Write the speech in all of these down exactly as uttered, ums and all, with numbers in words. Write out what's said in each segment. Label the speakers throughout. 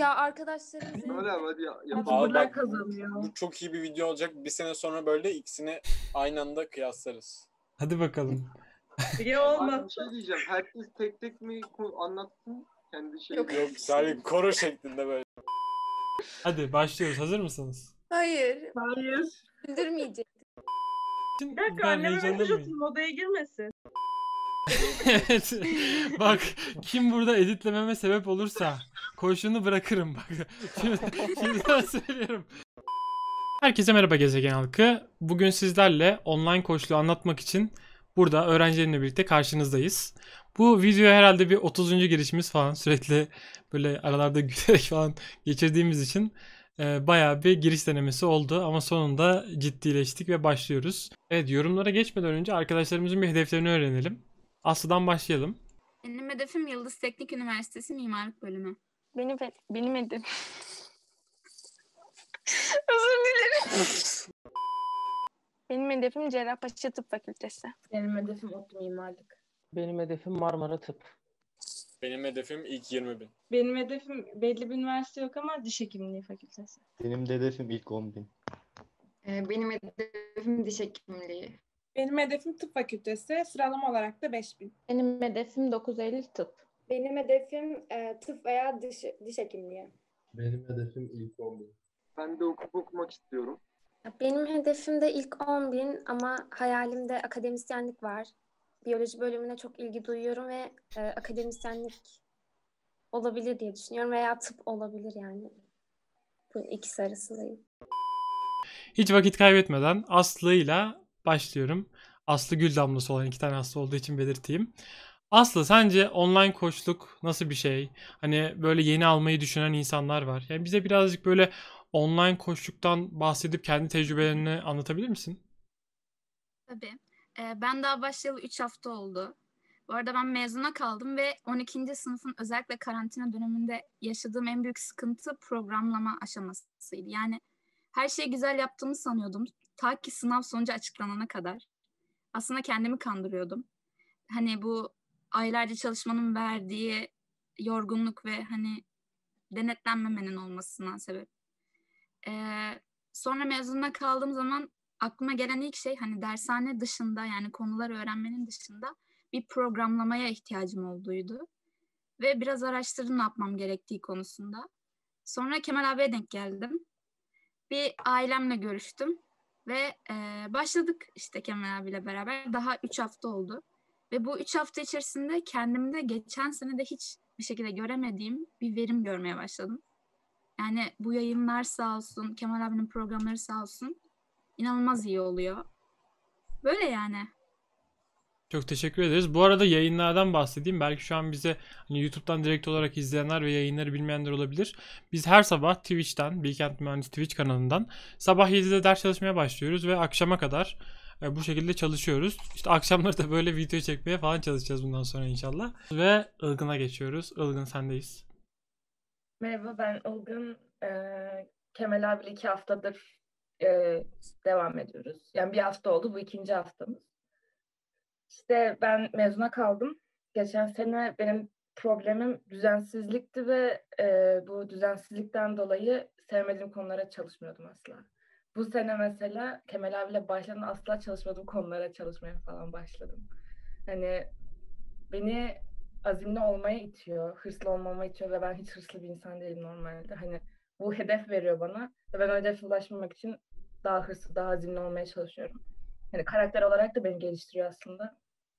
Speaker 1: ya arkadaşlarımızın.
Speaker 2: Öyle abi hadi ya.
Speaker 3: Abi bak,
Speaker 4: kazanıyor.
Speaker 3: bu çok iyi bir video olacak. Bir sene sonra böyle ikisini aynı anda kıyaslarız.
Speaker 5: Hadi bakalım.
Speaker 4: Biri
Speaker 2: Abi
Speaker 4: olmaz.
Speaker 2: bir şey diyeceğim. Herkes tek tek mi ko- anlatsın kendi şeyini?
Speaker 1: Yok.
Speaker 3: Yok sadece koro şeklinde böyle.
Speaker 5: Hadi başlıyoruz. Hazır mısınız?
Speaker 1: Hayır.
Speaker 4: Hayır.
Speaker 1: Güldürmeyecek.
Speaker 5: Şimdi
Speaker 4: Bir dakika,
Speaker 5: bu kadar
Speaker 4: anneme mesaj
Speaker 5: heyecanlanmayın.
Speaker 4: atayım, odaya girmesin.
Speaker 5: Evet. Bak, kim burada editlememe sebep olursa koşunu bırakırım bak. Şimdi, şimdiden söylüyorum. Herkese merhaba gezegen halkı. Bugün sizlerle online koçluğu anlatmak için burada öğrencilerimle birlikte karşınızdayız. Bu video herhalde bir otuzuncu girişimiz falan, sürekli böyle aralarda gülerek falan geçirdiğimiz için e, bayağı bir giriş denemesi oldu ama sonunda ciddileştik ve başlıyoruz. Evet, yorumlara geçmeden önce arkadaşlarımızın bir hedeflerini öğrenelim. Aslı'dan başlayalım.
Speaker 6: Benim hedefim Yıldız Teknik Üniversitesi Mimarlık Bölümü.
Speaker 7: Benim benim hedefim. Özür dilerim. Benim hedefim Cerrahpaşa Tıp Fakültesi.
Speaker 8: Benim hedefim ODTÜ Mimarlık.
Speaker 9: Benim hedefim Marmara Tıp.
Speaker 3: Benim hedefim ilk yirmi bin.
Speaker 4: Benim hedefim belli bir üniversite yok ama diş hekimliği fakültesi.
Speaker 10: Benim de hedefim ilk on bin.
Speaker 8: Ee, benim hedefim diş hekimliği.
Speaker 11: Benim hedefim tıp fakültesi, sıralama olarak da beş bin.
Speaker 8: Benim hedefim dokuz Eylül tıp.
Speaker 12: Benim hedefim e, tıp veya diş, diş hekimliği.
Speaker 10: Benim hedefim ilk on bin.
Speaker 2: Ben de hukuk okumak istiyorum.
Speaker 1: Benim hedefim de ilk on bin ama hayalimde akademisyenlik var. Biyoloji bölümüne çok ilgi duyuyorum ve e, akademisyenlik olabilir diye düşünüyorum veya tıp olabilir yani. Bu ikisi arasındayım.
Speaker 5: Hiç vakit kaybetmeden Aslı'yla başlıyorum. Aslı gül damlası olan iki tane Aslı olduğu için belirteyim. Aslı, sence online koçluk nasıl bir şey? Hani böyle yeni almayı düşünen insanlar var. Yani bize birazcık böyle online koçluktan bahsedip kendi tecrübelerini anlatabilir misin?
Speaker 6: Tabii. Ee, ben daha başlayalı üç hafta oldu. Bu arada ben mezuna kaldım ve on ikinci sınıfın özellikle karantina döneminde yaşadığım en büyük sıkıntı programlama aşamasıydı. Yani her şeyi güzel yaptığımı sanıyordum. Ta ki sınav sonucu açıklanana kadar. Aslında kendimi kandırıyordum. Hani bu aylarca çalışmanın verdiği yorgunluk ve hani denetlenmemenin olmasına sebep. Ee, sonra mezuna kaldığım zaman aklıma gelen ilk şey hani dershane dışında, yani konuları öğrenmenin dışında bir programlamaya ihtiyacım olduğuydu. Ve biraz araştırdım ne yapmam gerektiği konusunda. Sonra Kemal abiye denk geldim. Bir ailemle görüştüm ve e, başladık işte Kemal abiyle beraber. Daha üç hafta oldu. Ve bu üç hafta içerisinde kendimde geçen sene de hiç bir şekilde göremediğim bir verim görmeye başladım. Yani bu yayınlar sağ olsun, Kemal abinin programları sağ olsun, inanılmaz iyi oluyor. Böyle yani.
Speaker 5: Çok teşekkür ederiz. Bu arada yayınlardan bahsedeyim. Belki şu an bize hani YouTube'dan direkt olarak izleyenler ve yayınları bilmeyenler olabilir. Biz her sabah Twitch'ten, Bilkent Mühendis Twitch kanalından sabah yedide ders çalışmaya başlıyoruz ve akşama kadar e, bu şekilde çalışıyoruz. İşte akşamları da böyle video çekmeye falan çalışacağız bundan sonra inşallah. Ve Ilgın'a geçiyoruz. Ilgın, sendeyiz.
Speaker 8: Merhaba, ben Ilgın. Ee, Kemal abiyle iki haftadır e, devam ediyoruz. Yani bir hafta oldu, bu ikinci haftamız. İşte ben mezuna kaldım. Geçen sene benim problemim düzensizlikti ve e, bu düzensizlikten dolayı sevmediğim konulara çalışmıyordum asla. Bu sene mesela Kemal abiyle başladım, asla çalışmadığım konulara çalışmaya falan başladım. Hani beni azimli olmaya itiyor, hırslı olmama itiyor ve ben hiç hırslı bir insan değilim normalde. Hani bu hedef veriyor bana ve ben o hedefe ulaşmamak için daha hırslı, daha azimli olmaya çalışıyorum. Yani karakter olarak da beni geliştiriyor aslında.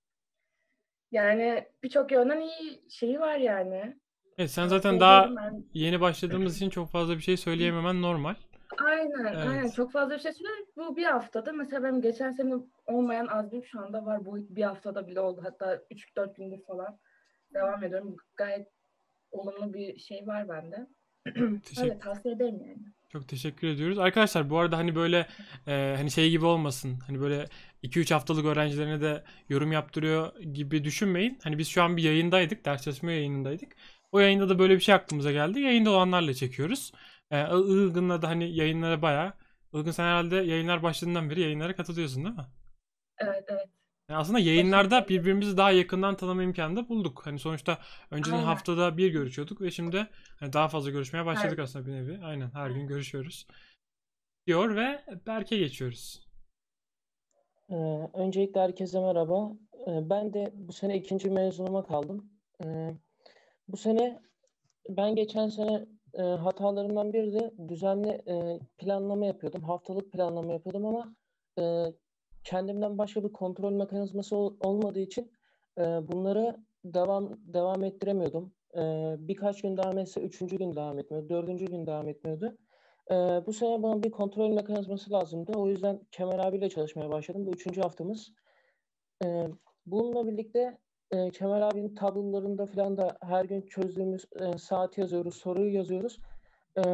Speaker 8: Yani birçok yönden iyi şeyi var yani.
Speaker 5: Evet, sen zaten daha ben... yeni başladığımız için çok fazla bir şey söyleyememen normal.
Speaker 8: Aynen,
Speaker 5: evet.
Speaker 8: aynen. Çok fazla bir şey söylüyorum. Bu bir haftada mesela benim geçen sene olmayan azmim şu anda var. Bu bir haftada bile oldu. Hatta üç dört gündür falan devam ediyorum. Gayet olumlu bir şey var bende.
Speaker 5: Teşekkür...
Speaker 8: Öyle tavsiye ederim yani.
Speaker 5: Çok teşekkür ediyoruz. Arkadaşlar bu arada hani böyle e, hani şey gibi olmasın. Hani böyle iki üç haftalık öğrencilerine de yorum yaptırıyor gibi düşünmeyin. Hani biz şu an bir yayındaydık. Ders çalışma yayınındaydık. O yayında da böyle bir şey aklımıza geldi. Yayında olanlarla çekiyoruz. E, Ilgın'la da hani yayınlara bayağı. Ilgın, sen herhalde yayınlar başladığından beri yayınlara katılıyorsun değil mi?
Speaker 8: Evet, evet.
Speaker 5: Yani aslında yayınlarda birbirimizi daha yakından tanıma imkanı da bulduk. Hani sonuçta önceden
Speaker 8: Aynen.
Speaker 5: haftada bir görüşüyorduk ve şimdi hani daha fazla görüşmeye başladık
Speaker 8: Her-
Speaker 5: aslında bir nevi. Aynen her gün görüşüyoruz. Diyor ve Berk'e geçiyoruz.
Speaker 9: Ee, öncelikle herkese merhaba. Ee, ben de bu sene ikinci mezunuma kaldım. Ee, bu sene ben geçen sene e, hatalarımdan biri de düzenli e, planlama yapıyordum. Haftalık planlama yapıyordum ama e, kendimden başka bir kontrol mekanizması ol- olmadığı için e, bunları devam devam ettiremiyordum. E, birkaç gün devam etse üçüncü gün devam etmiyordu, dördüncü gün devam etmiyordu. E, bu sene bana bir kontrol mekanizması lazımdı. O yüzden Kemal abiyle çalışmaya başladım. Bu üçüncü haftamız. E, bununla birlikte e, Kemal abinin tablolarında falan da her gün çözdüğümüz e, saati yazıyoruz, soruyu yazıyoruz. E,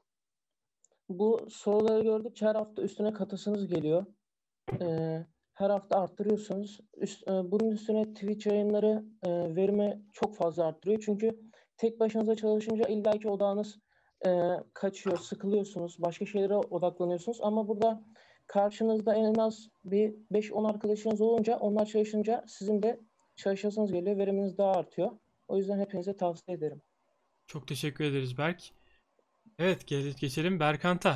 Speaker 9: bu soruları gördükçe her hafta üstüne katasınız geliyor. Ee, her hafta arttırıyorsunuz. Üst, e, bunun üstüne Twitch yayınları e, verimi çok fazla arttırıyor. Çünkü tek başınıza çalışınca illaki odağınız e, kaçıyor, sıkılıyorsunuz, başka şeylere odaklanıyorsunuz. Ama burada karşınızda en az bir beş on arkadaşınız olunca, onlar çalışınca sizin de çalışasınız geliyor, veriminiz daha artıyor. O yüzden hepinize tavsiye ederim.
Speaker 5: Çok teşekkür ederiz Berk. Evet gel- geçelim Berkant'a.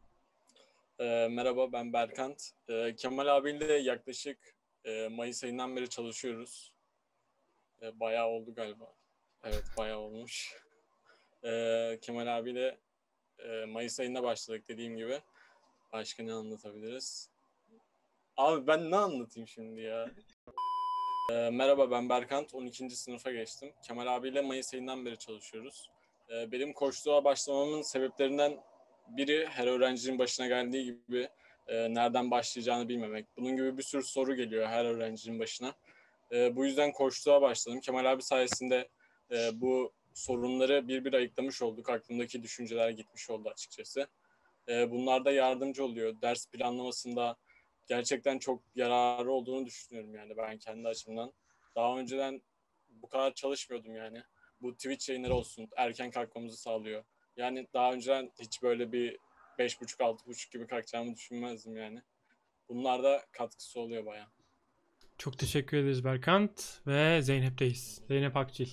Speaker 3: Ee, merhaba ben Berkant. Ee, Kemal abiyle yaklaşık e, Mayıs ayından beri çalışıyoruz. Ee, bayağı oldu galiba. Evet bayağı olmuş. Ee, Kemal abiyle e, Mayıs ayında başladık dediğim gibi. Başka ne anlatabiliriz? Abi ben ne anlatayım şimdi ya? Ee, merhaba ben Berkant. on ikinci sınıfa geçtim. Kemal abiyle Mayıs ayından beri çalışıyoruz. Ee, benim koçluğa başlamamın sebeplerinden biri her öğrencinin başına geldiği gibi e, nereden başlayacağını bilmemek. Bunun gibi bir sürü soru geliyor her öğrencinin başına. E, bu yüzden koçluğa başladım. Kemal abi sayesinde e, bu sorunları bir bir ayıklamış olduk. Aklımdaki düşünceler gitmiş oldu açıkçası. E, bunlar da yardımcı oluyor. Ders planlamasında gerçekten çok yararı olduğunu düşünüyorum yani ben kendi açımdan. Daha önceden bu kadar çalışmıyordum yani. Bu Twitch yayınları olsun erken kalkmamızı sağlıyor. Yani daha önceden hiç böyle bir beş buçuk altı buçuk gibi kalkacağımı düşünmezdim yani. Bunlar da katkısı oluyor bayağı.
Speaker 5: Çok teşekkür ederiz Berkant ve Zeynep'teyiz. Zeynep Akçil.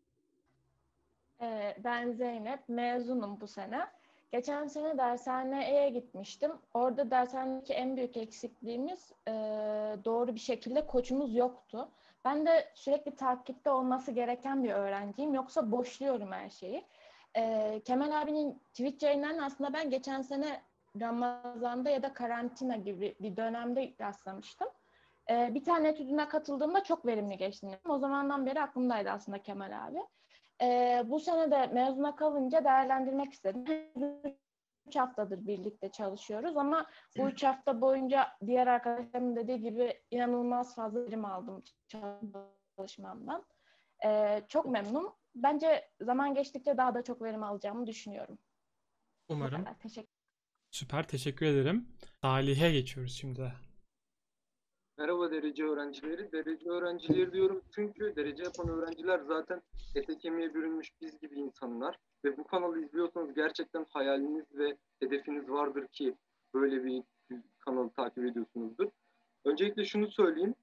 Speaker 13: Ee, Ben Zeynep, mezunum bu sene. Geçen sene dershaneye gitmiştim. Orada dershanedeki en büyük eksikliğimiz e, doğru bir şekilde koçumuz yoktu. Ben de sürekli takipte olması gereken bir öğrenciyim. Yoksa boşluyorum her şeyi. Ee, Kemal abinin Twitch yayınlarına aslında ben geçen sene Ramazan'da ya da karantina gibi bir dönemde rastlamıştım. Ee, bir tane etüdüne katıldığımda çok verimli geçti. O zamandan beri aklımdaydı aslında Kemal abi. Ee, bu sene de mezuna kalınca değerlendirmek istedim. Üç haftadır birlikte çalışıyoruz ama bu üç hafta boyunca diğer arkadaşlarımın dediği gibi inanılmaz fazla verim aldım çalışmamdan. Ee, çok memnunum. Bence zaman geçtikçe daha da çok verim alacağımı düşünüyorum.
Speaker 5: Umarım.
Speaker 13: Bu kadar. Teşekkür
Speaker 5: Süper teşekkür ederim. Salih'e geçiyoruz şimdi.
Speaker 2: Merhaba derece öğrencileri. Derece öğrencileri diyorum çünkü derece yapan öğrenciler zaten ete kemiğe bürünmüş biz gibi insanlar. Ve bu kanalı izliyorsanız gerçekten hayaliniz ve hedefiniz vardır ki böyle bir kanalı takip ediyorsunuzdur. Öncelikle şunu söyleyeyim.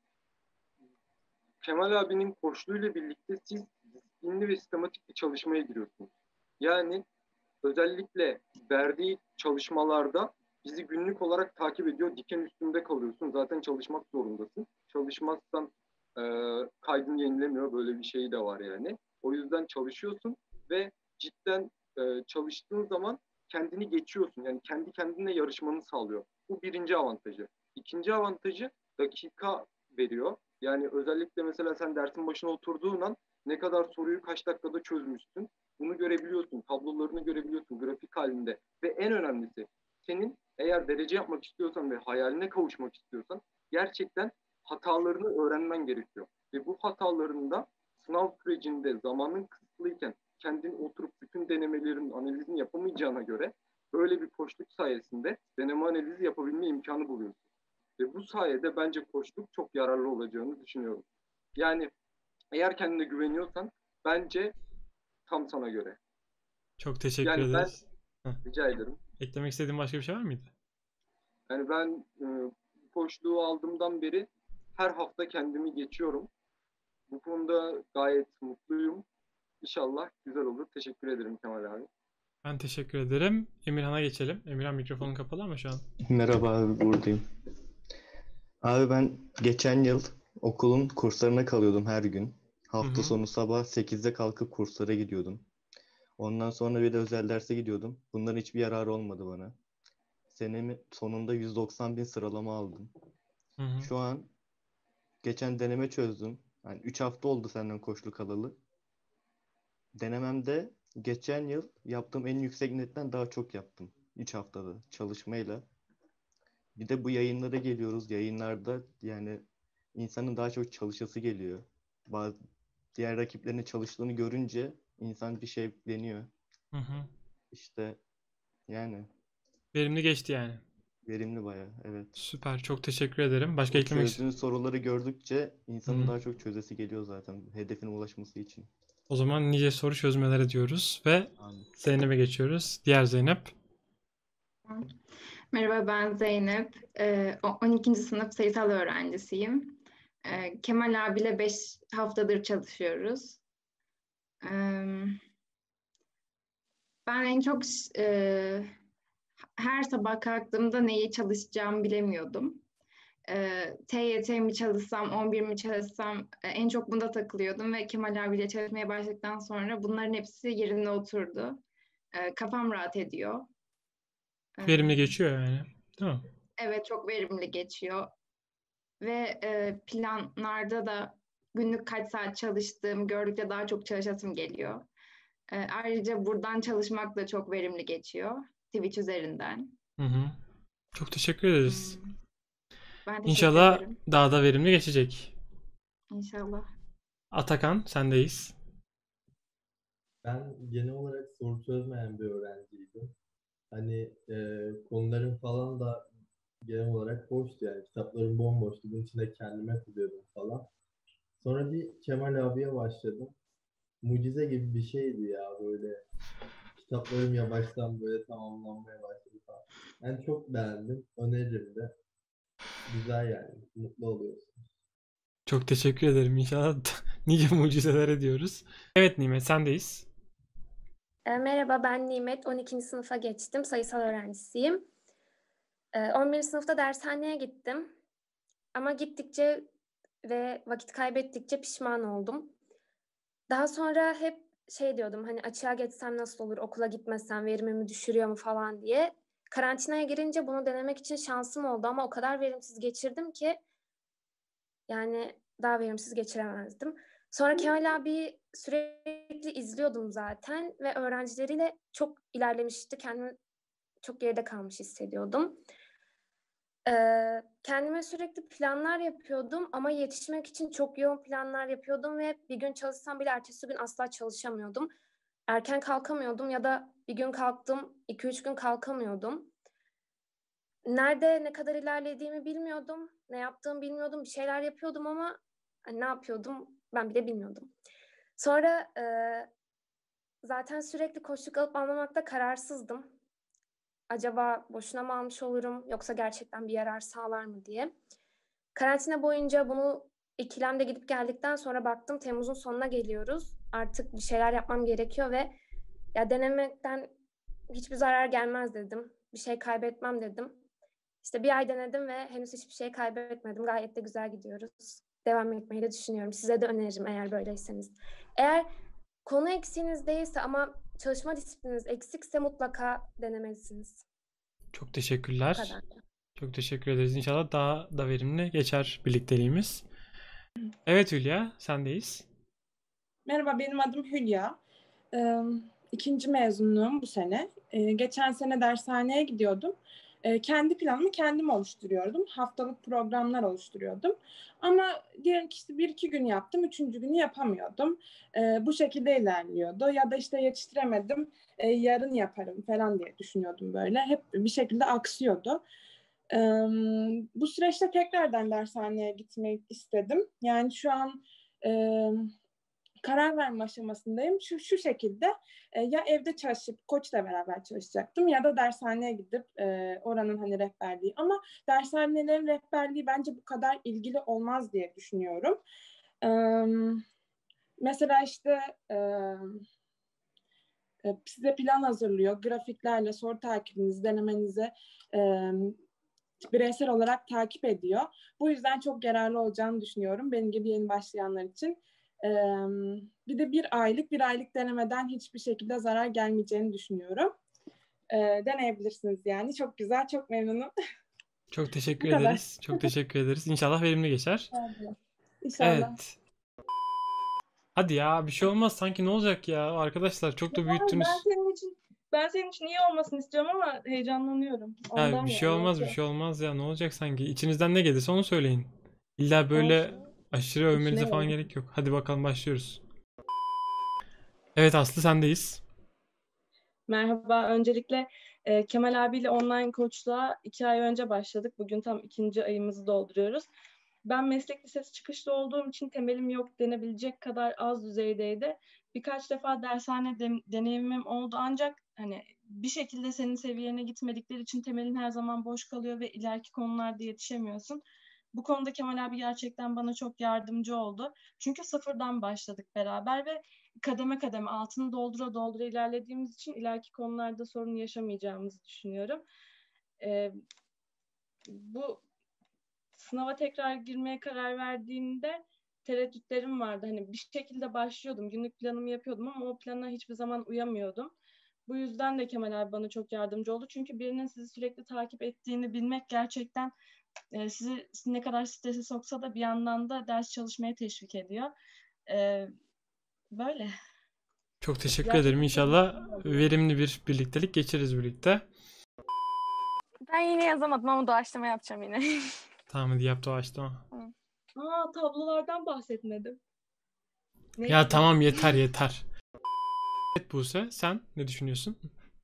Speaker 2: Kemal abinin koçluğuyla birlikte siz disiplinli ve sistematik bir çalışmaya giriyorsunuz. Yani özellikle verdiği çalışmalarda bizi günlük olarak takip ediyor. Diken üstünde kalıyorsun. Zaten çalışmak zorundasın. Çalışmazsan e, kaydını yenilemiyor. Böyle bir şey de var yani. O yüzden çalışıyorsun ve cidden e, çalıştığın zaman kendini geçiyorsun. Yani kendi kendine yarışmanı sağlıyor. Bu birinci avantajı. İkinci avantajı dakika veriyor. Yani özellikle mesela sen dersin başına oturduğun an ne kadar soruyu kaç dakikada çözmüşsün. Bunu görebiliyorsun, tablolarını görebiliyorsun grafik halinde. Ve en önemlisi senin eğer derece yapmak istiyorsan ve hayaline kavuşmak istiyorsan gerçekten hatalarını öğrenmen gerekiyor. Ve bu hatalarında sınav sürecinde zamanın kısıtlıyken kendin oturup bütün denemelerin analizini yapamayacağına göre böyle bir koçluk sayesinde deneme analizi yapabilme imkanı buluyorsun. Ve bu sayede bence koçluk çok yararlı olacağını düşünüyorum. Yani eğer kendine güveniyorsan bence tam sana göre.
Speaker 5: Çok teşekkür
Speaker 2: yani
Speaker 5: ederiz.
Speaker 2: Ben,
Speaker 5: Heh.
Speaker 2: rica ederim.
Speaker 5: Eklemek istediğin başka bir şey var mıydı?
Speaker 2: Yani ben e, koçluğu aldığımdan beri her hafta kendimi geçiyorum. Bu konuda gayet mutluyum. İnşallah güzel olur. Teşekkür ederim Kemal abi.
Speaker 5: Ben teşekkür ederim. Emirhan'a geçelim. Emirhan mikrofonun kapalı ama şu an.
Speaker 10: Merhaba abi, buradayım. Abi ben geçen yıl okulun kurslarına kalıyordum her gün. Hafta
Speaker 5: Hı hı.
Speaker 10: sonu sabah sekizde kalkıp kurslara gidiyordum. Ondan sonra bir de özel derse gidiyordum. Bunların hiçbir yararı olmadı bana. Senemin sonunda yüz doksan bin sıralama aldım.
Speaker 5: Hı hı.
Speaker 10: Şu an geçen deneme çözdüm. Yani üç hafta oldu senden koçlu kalalı. Denememde geçen yıl yaptığım en yüksek netten daha çok yaptım. üç haftada çalışmayla. Bir de bu yayınlara geliyoruz. Yayınlarda yani insanın daha çok çalışası geliyor. Bazı diğer rakiplerinin çalıştığını görünce insan bir şevkleniyor.
Speaker 5: Hı hı.
Speaker 10: İşte yani
Speaker 5: Verimli geçti yani.
Speaker 10: verimli bayağı, evet.
Speaker 5: Süper. Çok teşekkür ederim. Başka
Speaker 10: O
Speaker 5: eklemek
Speaker 10: çözdüğün soruları gördükçe insanın
Speaker 5: Hı.
Speaker 10: daha çok çözesi geliyor zaten hedefine ulaşması için.
Speaker 5: O zaman nice soru çözmeleri diyoruz ve
Speaker 10: Amin.
Speaker 5: Zeynep'e geçiyoruz. Diğer Zeynep.
Speaker 14: Merhaba, ben Zeynep. Ee, o- on ikinci sınıf sayısal öğrencisiyim. Ee, Kemal abiyle beş haftadır çalışıyoruz. Ee, Ben en çok e, her sabah kalktığımda neyi çalışacağımı bilemiyordum. Ee, T Y T mi çalışsam, on bir mi çalışsam e, en çok bunda takılıyordum ve Kemal abiyle çalışmaya başladıktan sonra bunların hepsi yerine oturdu. Ee, kafam rahat ediyor. Ee,
Speaker 5: Verimli geçiyor yani. Değil mi?
Speaker 14: Evet, çok verimli geçiyor. Ve e, planlarda da günlük kaç saat çalıştığım gördükçe daha çok çalışasım geliyor. E, ayrıca buradan çalışmak da çok verimli geçiyor. Twitch üzerinden.
Speaker 5: Hı hı. Çok teşekkür ederiz.
Speaker 14: Ben teşekkür
Speaker 5: İnşallah
Speaker 14: ederim.
Speaker 5: daha da verimli geçecek.
Speaker 14: İnşallah.
Speaker 5: Atakan, sendeyiz.
Speaker 10: Ben genel olarak soru çözmeyen bir öğrenciydim. Hani e, konularım falan da genel olarak boştu yani. Kitaplarım bomboştu. Bunun içinde kendime buluyordum falan. Sonra bir Kemal abiye başladım. Mucize gibi bir şeydi ya böyle. Kitaplarım yavaştan böyle tamamlanmaya başladı falan. Ben çok beğendim. Öneririm de. Güzel yani. Mutlu oluyorsun.
Speaker 5: Çok teşekkür ederim. İnşallah nice mucizeler ediyoruz. Evet Nimet, sendeyiz.
Speaker 1: E, merhaba, ben Nimet. on ikinci sınıfa geçtim. Sayısal öğrencisiyim. E, on birinci sınıfta dershaneye gittim. Ama gittikçe ve vakit kaybettikçe pişman oldum. Daha sonra hep şey diyordum, hani açığa geçsem nasıl olur, okula gitmesem verimimi düşürüyor mu falan diye. Karantinaya girince bunu denemek için şansım oldu ama o kadar verimsiz geçirdim ki yani daha verimsiz geçiremezdim. Sonra Kemal abi sürekli izliyordum zaten ve öğrencileriyle çok ilerlemişti. Kendimi çok geride kalmış hissediyordum. Ee, kendime sürekli planlar yapıyordum ama yetişmek için çok yoğun planlar yapıyordum ve bir gün çalışsam bile ertesi gün asla çalışamıyordum. Erken kalkamıyordum ya da bir gün kalktım, iki üç gün kalkamıyordum. Nerede ne kadar ilerlediğimi bilmiyordum, ne yaptığımı bilmiyordum, bir şeyler yapıyordum ama hani ne yapıyordum ben bile bilmiyordum. Sonra e, zaten sürekli koçluk alıp almamakta kararsızdım. Acaba boşuna mı almış olurum yoksa gerçekten bir yarar sağlar mı diye. Karantina boyunca bunu ikilemde gidip geldikten sonra baktım Temmuz'un sonuna geliyoruz. Artık bir şeyler yapmam gerekiyor ve ya denemekten hiçbir zarar gelmez dedim. Bir şey kaybetmem dedim. İşte bir ay denedim ve henüz hiçbir şey kaybetmedim. Gayet de güzel gidiyoruz. Devam etmeyi de düşünüyorum. Size de öneririm eğer böyleyseniz. Eğer konu eksiğiniz değilse ama çalışma disiplininiz eksikse mutlaka denemelisiniz.
Speaker 5: Çok teşekkürler.
Speaker 1: Bu kadar.
Speaker 5: Çok teşekkür ederiz. İnşallah daha da verimli geçer birlikteliğimiz. Evet Hülya, sendeyiz.
Speaker 11: Merhaba, benim adım Hülya. Ee, ikinci mezunluğum bu sene. Ee, geçen sene dershaneye gidiyordum. Ee, kendi planımı kendim oluşturuyordum. Haftalık programlar oluşturuyordum. Ama diyelim ki işte bir iki gün yaptım, üçüncü günü yapamıyordum. Ee, bu şekilde ilerliyordu. Ya da işte yetiştiremedim, e, yarın yaparım falan diye düşünüyordum böyle. Hep bir şekilde aksıyordu. Ee, bu süreçte tekrardan dershaneye gitmek istedim. Yani şu an... E, karar verme aşamasındayım. Şu şu şekilde e, ya evde çalışıp koçla beraber çalışacaktım ya da dershaneye gidip e, oranın hani rehberliği. Ama dershanelerin rehberliği bence bu kadar ilgili olmaz diye düşünüyorum. E, mesela işte e, e, size plan hazırlıyor. Grafiklerle soru takibinizi, denemenizi e, bireysel olarak takip ediyor. Bu yüzden çok yararlı olacağını düşünüyorum benim gibi yeni başlayanlar için. Ee, bir de bir aylık, bir aylık denemeden hiçbir şekilde zarar gelmeyeceğini düşünüyorum. Ee, deneyebilirsiniz yani. Çok güzel, çok memnunum.
Speaker 5: Çok teşekkür
Speaker 11: Bu kadar.
Speaker 5: ederiz. Çok teşekkür ederiz. İnşallah verimli geçer.
Speaker 11: Hadi. İnşallah.
Speaker 5: Evet. Hadi ya bir şey olmaz sanki ne olacak ya arkadaşlar çok da
Speaker 4: Ben
Speaker 5: büyüttünüz.
Speaker 4: senin için ben senin için iyi olmasını istiyorum ama heyecanlanıyorum.
Speaker 5: Ya
Speaker 4: Ondan
Speaker 5: bir şey
Speaker 4: yani.
Speaker 5: olmaz bir
Speaker 4: Yoksa-
Speaker 5: şey olmaz ya ne olacak sanki içinizden ne gelirse onu söyleyin. İlla böyle aşırı övmenize
Speaker 4: İçine
Speaker 5: falan
Speaker 4: gelin.
Speaker 5: gerek yok. Hadi bakalım başlıyoruz. Evet Aslı sendeyiz.
Speaker 4: Merhaba. Öncelikle e, Kemal abiyle online koçluğa iki ay önce başladık. Bugün tam ikinci ayımızı dolduruyoruz. Ben meslek lisesi çıkışlı olduğum için temelim yok denebilecek kadar az düzeydeydi. Birkaç defa dershane de- deneyimim oldu ancak hani bir şekilde senin seviyene gitmedikleri için temelin her zaman boş kalıyor ve ileriki konularda yetişemiyorsun. Bu konuda Kemal abi gerçekten bana çok yardımcı oldu. Çünkü sıfırdan başladık beraber ve kademe kademe altını doldura doldura ilerlediğimiz için ileriki konularda sorun yaşamayacağımızı düşünüyorum. Ee, bu sınava tekrar girmeye karar verdiğimde tereddütlerim vardı. Hani bir şekilde başlıyordum, günlük planımı yapıyordum ama o plana hiçbir zaman uyamıyordum. Bu yüzden de Kemal abi bana çok yardımcı oldu. Çünkü birinin sizi sürekli takip ettiğini bilmek gerçekten e, sizi ne kadar strese soksa da bir yandan da ders çalışmaya teşvik ediyor. E, böyle.
Speaker 5: Çok teşekkür
Speaker 4: Gerçekten
Speaker 5: ederim. İnşallah verimli bir birliktelik geçiririz birlikte.
Speaker 7: Ben yine yazamadım ama doğaçlama yapacağım yine.
Speaker 5: Tamam hadi yap doğaçlama.
Speaker 4: Aa, tablolardan bahsetmedim. Neyse.
Speaker 5: Ya tamam yeter yeter. Evet Buse sen ne düşünüyorsun?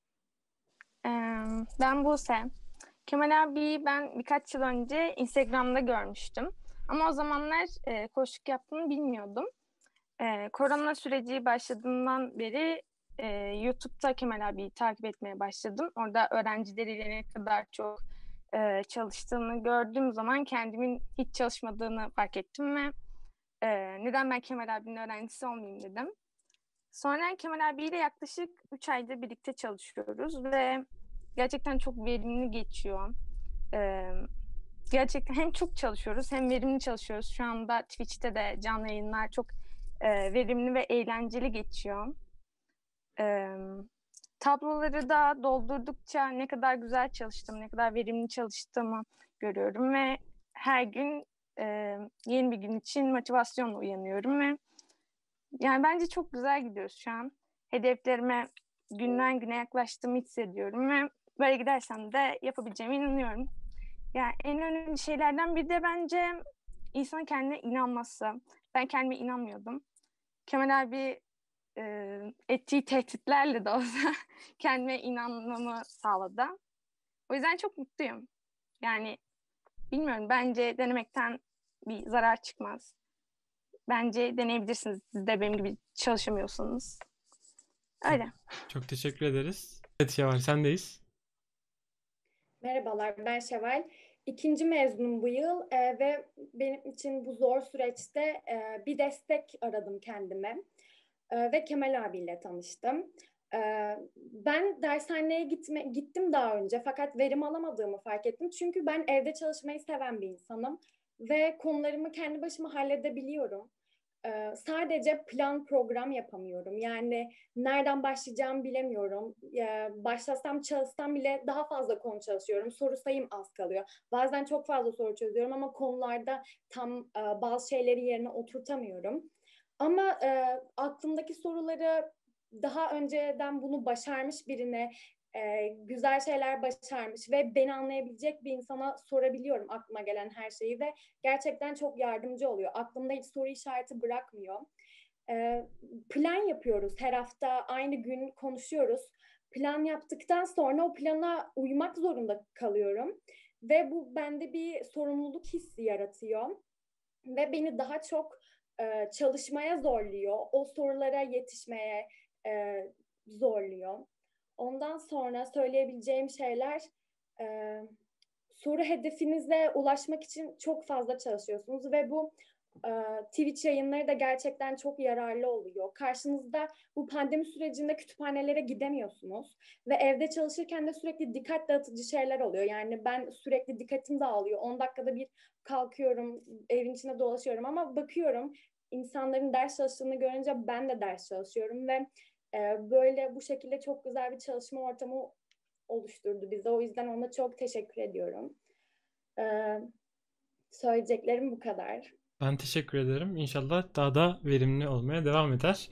Speaker 7: Ee, ben Buse. Kemal abi ben birkaç yıl önce Instagram'da görmüştüm. Ama o zamanlar e, koçluk yaptığını bilmiyordum. E, korona süreci başladığından beri e, YouTube'da Kemal abiyi takip etmeye başladım. Orada öğrencileriyle ne kadar çok e, çalıştığını gördüğüm zaman kendimin hiç çalışmadığını fark ettim ve e, neden ben Kemal abinin öğrencisi olmayayım dedim. Sonra Kemal abiyle yaklaşık üç aydır birlikte çalışıyoruz ve gerçekten çok verimli geçiyor. Ee, gerçekten hem çok çalışıyoruz hem verimli çalışıyoruz. Şu anda Twitch'te de canlı yayınlar çok e, verimli ve eğlenceli geçiyor. Ee, tabloları da doldurdukça ne kadar güzel çalıştım, ne kadar verimli çalıştığımı görüyorum ve her gün e, yeni bir gün için motivasyonla uyanıyorum ve yani bence çok güzel gidiyoruz şu an. Hedeflerime günden güne yaklaştığımı hissediyorum ve böyle gidersem de yapabileceğime inanıyorum. Yani en önemli şeylerden biri de bence insan kendine inanması. Ben kendime inanmıyordum. Kemal abi e, ettiği tehditlerle de olsa kendime inanmamı sağladı. O yüzden çok mutluyum. Yani bilmiyorum bence denemekten bir zarar çıkmaz. Bence deneyebilirsiniz. Siz de benim gibi çalışamıyorsunuz. Öyle.
Speaker 5: Çok teşekkür ederiz. Evet Şevval sendeyiz.
Speaker 12: Merhabalar, ben Şevval. İkinci mezunum bu yıl e, ve benim için bu zor süreçte e, bir destek aradım kendime e, ve Kemal abiyle tanıştım. E, ben dershaneye gitme, gittim daha önce fakat verim alamadığımı fark ettim. Çünkü ben evde çalışmayı seven bir insanım ve konularımı kendi başıma halledebiliyorum. Ee, sadece plan program yapamıyorum. Yani nereden başlayacağımı bilemiyorum. Ee, başlasam çalışsam bile daha fazla konu çalışıyorum. Soru sayım az kalıyor. Bazen çok fazla soru çözüyorum ama konularda tam e, bazı şeyleri yerine oturtamıyorum. Ama e, aklımdaki soruları daha önceden bunu başarmış birine e, güzel şeyler başarmış ve beni anlayabilecek bir insana sorabiliyorum aklıma gelen her şeyi ve gerçekten çok yardımcı oluyor. Aklımda hiç soru işareti bırakmıyor. E, plan yapıyoruz. Her hafta aynı gün konuşuyoruz. Plan yaptıktan sonra o plana uymak zorunda kalıyorum. Ve bu bende bir sorumluluk hissi yaratıyor. Ve beni daha çok e, çalışmaya zorluyor. O sorulara yetişmeye e, zorluyor. Ondan sonra söyleyebileceğim şeyler, e, soru hedefinize ulaşmak için çok fazla çalışıyorsunuz ve bu e, Twitch yayınları da gerçekten çok yararlı oluyor. Karşınızda bu pandemi sürecinde kütüphanelere gidemiyorsunuz ve evde çalışırken de sürekli dikkat dağıtıcı şeyler oluyor. Yani ben sürekli dikkatim dağılıyor. on dakikada bir kalkıyorum, evin içinde dolaşıyorum ama bakıyorum insanların ders çalıştığını görünce ben de ders çalışıyorum ve e, böyle bu şekilde çok güzel bir çalışma ortamı oluşturdu bize. O yüzden ona çok teşekkür ediyorum. Ee, söyleyeceklerim bu kadar.
Speaker 5: Ben teşekkür ederim. İnşallah daha da verimli olmaya devam eder.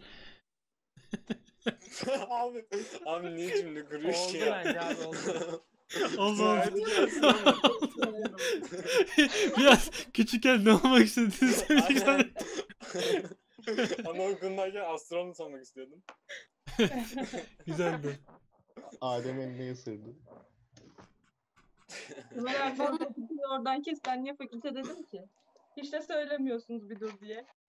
Speaker 3: abi, abi niye cümle kuruyor ki
Speaker 9: Oldu
Speaker 3: ya?
Speaker 9: bence abi oldu.
Speaker 5: Oldu
Speaker 3: Gayet
Speaker 5: oldu.
Speaker 3: iyi.
Speaker 5: Biraz küçükken ne olmak istediğini söyleyeceksin.
Speaker 3: Aynen. Anaokulundayken astronot olmak istiyordum.
Speaker 5: Güzeldi.
Speaker 15: Adem elini ısırdı.
Speaker 4: Kemal abi ben fakülteyi oradan kes. Ben niye fakülte dedim ki? Hiç de söylemiyorsunuz bir dur diye.